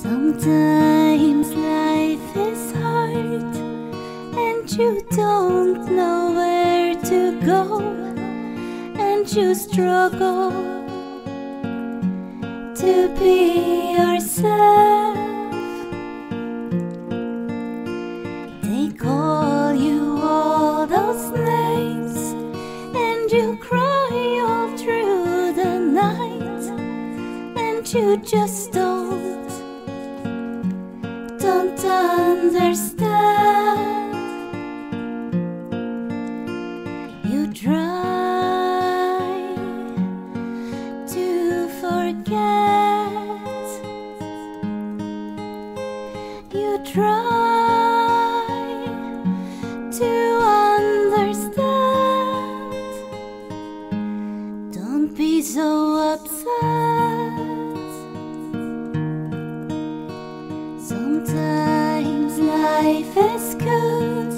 Sometimes life is hard and you don't know where to go, and you struggle to be yourself. They call you all those names and you cry all through the night, and you just don't understand. You try to forget, you try to understand. Don't be so upset. Sometimes life is good,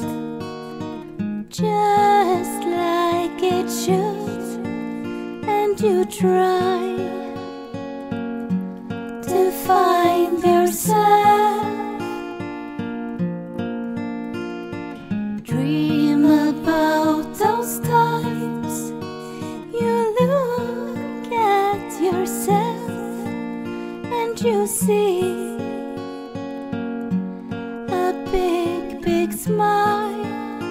just like it should, and you try to find yourself. Dream about those times you look at yourself and you see big smile.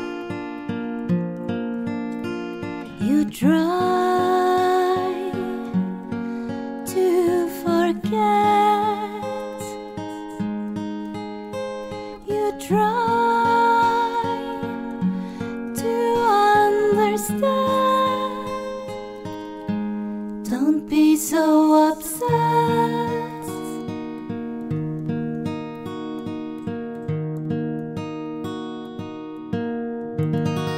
You try to forget, you try to understand. Don't be so upset.